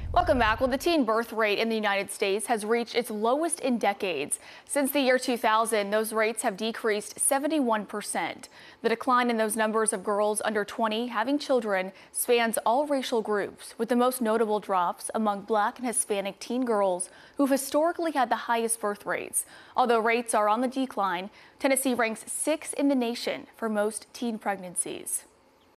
Welcome back. Well, the teen birth rate in the United States has reached its lowest in decades. Since the year 2000, those rates have decreased 71%. The decline in those numbers of girls under 20 having children spans all racial groups, with the most notable drops among Black and Hispanic teen girls who've historically had the highest birth rates. Although rates are on the decline, Tennessee ranks 6th in the nation for most teen pregnancies.